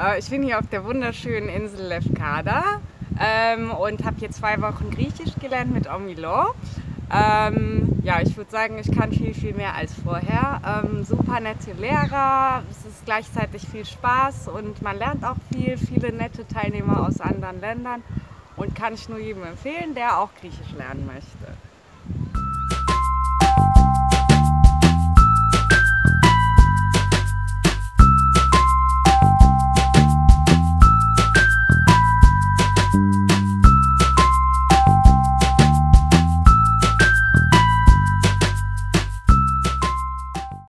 Ich bin hier auf der wunderschönen Insel Lefkada und habe hier 2 Wochen Griechisch gelernt mit Omilo. Ja, ich würde sagen, ich kann viel mehr als vorher. Super nette Lehrer, es ist gleichzeitig viel Spaß und man lernt auch viele nette Teilnehmer aus anderen Ländern und kann ich nur jedem empfehlen, der auch Griechisch lernen möchte.